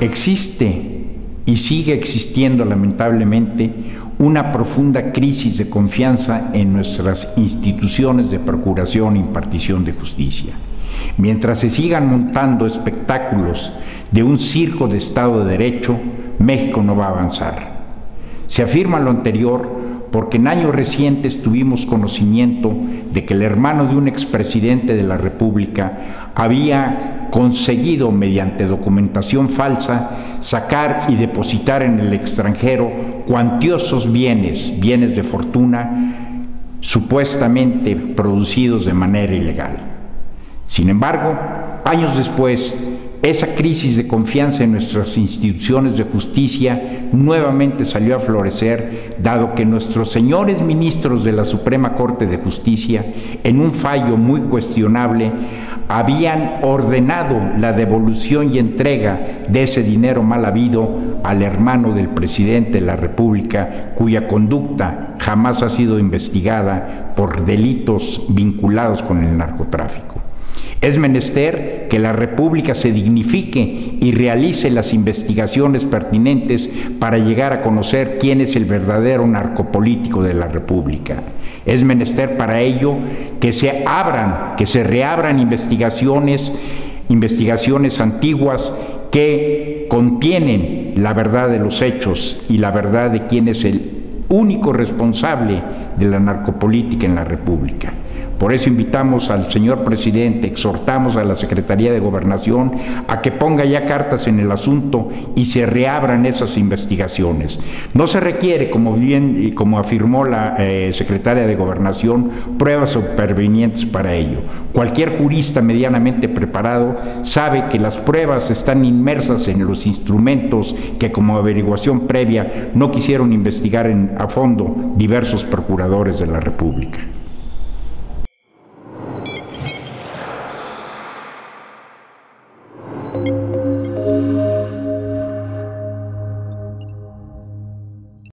Existe y sigue existiendo lamentablemente una profunda crisis de confianza en nuestras instituciones de procuración e impartición de justicia. Mientras se sigan montando espectáculos de un circo de Estado de Derecho, México no va a avanzar. Se afirma lo anterior porque en años recientes tuvimos conocimiento de que el hermano de un expresidente de la República había conseguido, mediante documentación falsa, sacar y depositar en el extranjero cuantiosos bienes de fortuna, supuestamente producidos de manera ilegal. Sin embargo, años después, esa crisis de confianza en nuestras instituciones de justicia nuevamente salió a florecer, dado que nuestros señores ministros de la Suprema Corte de Justicia, en un fallo muy cuestionable, habían ordenado la devolución y entrega de ese dinero mal habido al hermano del presidente de la República, cuya conducta jamás ha sido investigada por delitos vinculados con el narcotráfico. Es menester que la República se dignifique y realice las investigaciones pertinentes para llegar a conocer quién es el verdadero narcopolítico de la República. Es menester para ello que se reabran investigaciones antiguas que contienen la verdad de los hechos y la verdad de quién es el único responsable de la narcopolítica en la República. Por eso invitamos al señor presidente, exhortamos a la Secretaría de Gobernación a que ponga ya cartas en el asunto y se reabran esas investigaciones. No se requiere, como afirmó la secretaria de Gobernación, pruebas supervenientes para ello. Cualquier jurista medianamente preparado sabe que las pruebas están inmersas en los instrumentos que como averiguación previa no quisieron investigar a fondo diversos procuradores de la República.